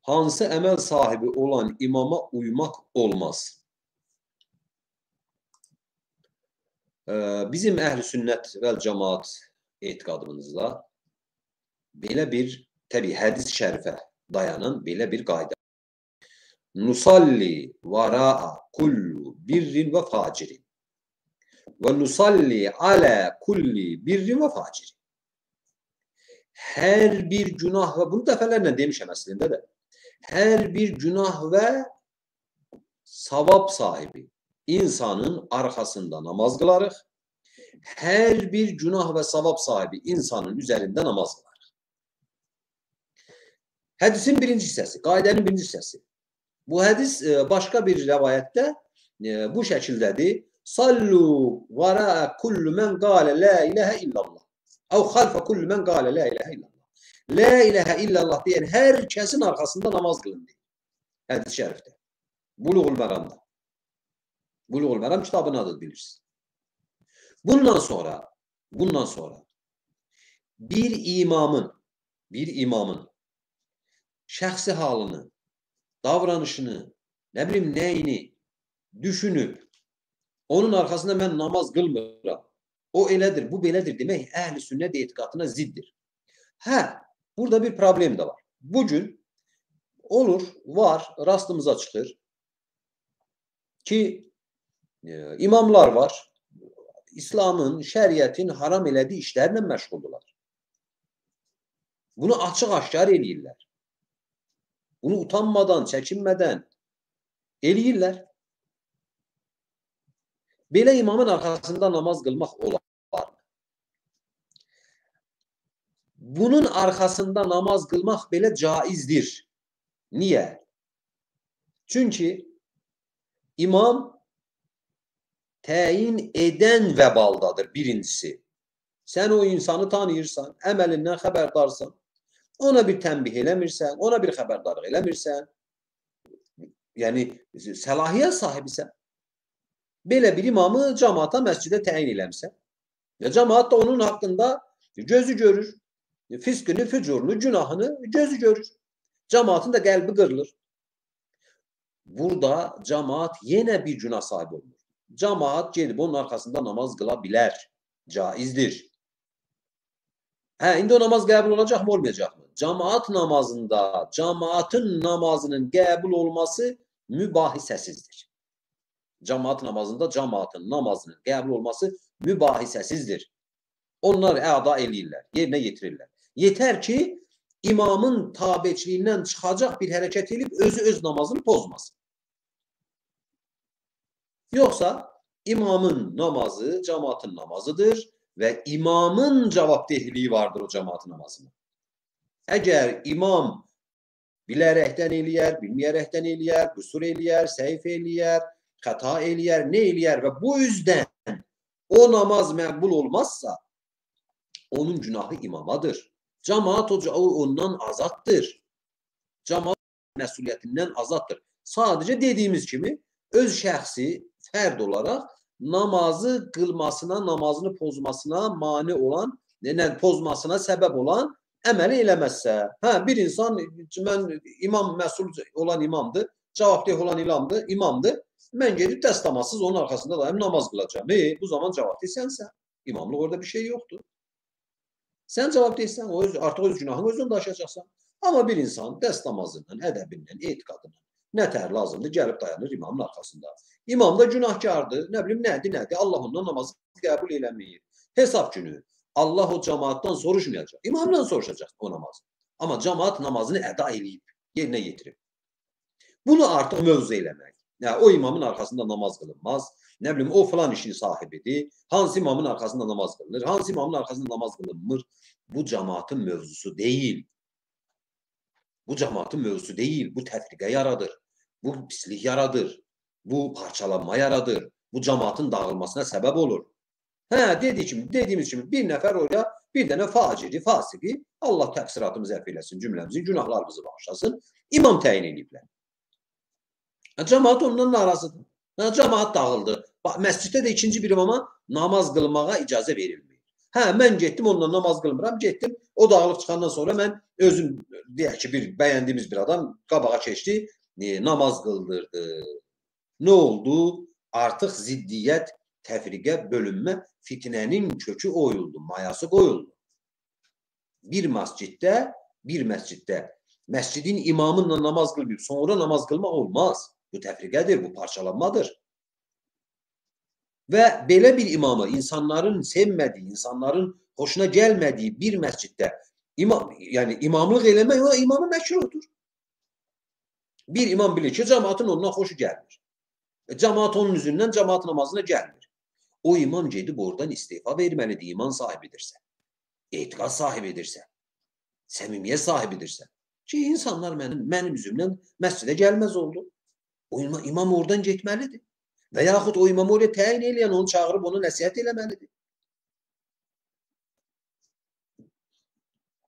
hansı əməl sahibi olan imama uymaq olmaz? Bizim əhl-i sünnət və cəmaat etiqadımızla belə bir, təbii hədis-i şərifə dayanan belə bir qayda. Nusalli vara'a kullu birrin və facirin və nusalli alə kulli birrin və facirin. Hər bir günah və bunu dəfələrlə demişəm əslində də. Hər bir günah və savab sahibi insanın arxasında namaz qılarıq. Hər bir günah və savab sahibi insanın üzərində namaz qılarıq. Hədisin birinci hissəsi, qaidənin birinci hissəsi. Bu hədis başqa bir rəvayətdə bu şəkildədir. Sallu vara'a kullu men qale la ilahe illallah. Əv xalfa kullu men qale la ilahe illallah. La ilahe illallah deyən hər kəsin arxasında namaz qılın deyir. Hədis-i şərifdə. Buluğul Məramda. Buluğul Məram kitabın adı bilirsiniz. Bundan sonra bir imamın şəxsi halını, davranışını, nə bilim nəyini düşünüb, onun arxasında mən namaz qılmıram, o elədir, bu belədir demək əhl-i sünnət etiqadına ziddir. Burada bir problem də var. Bugün olur, var, rastımıza çıxır ki, imamlar var, İslamın, şəriətin haram elədiyi işlərlə məşğuldurlar. Bunu açıq-aşkar eləyirlər. Bunu utanmadan, çəkinmədən eləyirlər. Belə imamın arxasında namaz qılmaq olar. Bunun arxasında namaz qılmaq belə caizdir. Niyə? Çünki imam təyin edən vəbaldadır birincisi. Sən o insanı tanıyırsan, əməlindən xəbərdarsan, ona bir tənbih eləmirsən, ona bir xəbərdarlıq eləmirsən, yəni səlahiyyət sahibisən. Belə bir imamı cəmaata, məscidə təyin eləmirsən. Cəmaat da onun haqqında gözü görür. Fiskini, fücurunu, günahını gözü görür. Cəmaatın da qəlbi qırılır. Burada cəmaat yenə bir günah sahibi olur. Cəmaat gedib onun arxasında namaz qıla bilər. Caizdir. İndi o namaz qəbul olacaq mı, olmayacaq mı? Cəmaat namazında, cəmaatın namazının qəbul olması mübahisəsizdir. Cəmaat namazında cəmaatın namazının qəbul olması mübahisəsizdir. Onlar əda eləyirlər, yerinə yetirirlər. Yetər ki, imamın tabeçiliyindən çıxacaq bir hərəkət edib özü öz namazını pozmasın. Yoxsa imamın namazı cəmaatın namazıdır və imamın cavabdehliyi vardır o cəmaatın namazına. Əgər imam bilərəkdən eləyər, bilməyərəkdən eləyər, qüsur eləyər, səhv eləyər, xəta eləyər, nə eləyər və bu üzdən o namaz məqbul olmazsa, onun günahı imamadır. Cəmaat ondan azaddır. Cəmaat məsuliyyətindən azaddır. Sadəcə dediyimiz kimi, öz şəxsi fərd olaraq namazı qılmasına, namazını pozmasına mane olan, pozmasına səbəb olan əməli eləməzsə, bir insan, mən imam məsul olan imamdır, cavabdeh olan imamdır, mən gedib dəstəmasız onun arxasında daim namaz qılacağım. Bu zaman cavabdeh sənsən. İmamlıq orada bir şey yoxdur. Sən cavabdehsən, artıq öz günahını özün daşıyacaqsan. Amma bir insan dəstəmazından, ədəbindən, etiqadından nətər lazımdır, gəlib dayanır imamın arxasında. İmam da günahkardır, nə bilim, nədir, Allah ondan namazı qəbul eləməyir. Hesab günü Allah o cəmaatdan soruşmayacaq, imamdan soruşacaq o namazı. Amma cəmaat namazını əda eləyib, yerinə yetirib. Bunu artıq mövzu eləmək. O imamın arxasında namaz qılınmaz, nə bilim, o filan işin sahibidir, hansı imamın arxasında namaz qılınır, hansı imamın arxasında namaz qılınmır, bu cəmaatın mövzusu deyil. Bu cəmaatın mövzusu deyil, bu təfriqə yaradır, bu pislik yaradır, bu parçalanma yaradır, bu cəmaatın dağılmasına səbəb olur. Dediyimiz kimi bir nəfər oraya bir dənə faciri, fasiki, Allah təqsiratımızı əfv eləsin, cümləmizin günahlarımızı bağışlasın, imam təyin ediblər. Cəmaat ondan narazıdır. Cəmaat dağıldı. Məsciddə də ikinci bir imama namaz qılmağa icazə verilmir. Hə, mən getdim onunla namaz qılmıram, getdim. O dağılıb çıxandan sonra mən özüm deyək ki, bəyəndiyimiz bir adam qabağa keçdi, namaz qıldırdı. Nə oldu? Artıq ziddiyyət, təfriqə, bölünmə, fitnənin kökü oyuldu, mayası qoyuldu. Bir məsciddə məscidin imamınla namaz qılıb, sonra namaz qılmaq olmaz. Bu təfriqədir, bu parçalanmadır. Və belə bir imamı insanların sevmədiyi, insanların xoşuna gəlmədiyi bir məsciddə yəni imamlıq eləmək o imamı məkruhdur. Bir imam bilir ki, cəmaatın ondan xoşu gəlmir. Cəmaat onun üzündən cəmaat namazına gəlmir. O imam gedib oradan istefa verməlidir, iman sahibidirsə, etiqad sahibidirsə, səmimiyyət sahibidirsə. Ki, insanlar mənim üzümdən məscidə gəlməz oldu. O imam oradan getməlidir. Və yaxud o imamı oraya təyin eləyən onu çağırıb, onu nəsihət eləməlidir.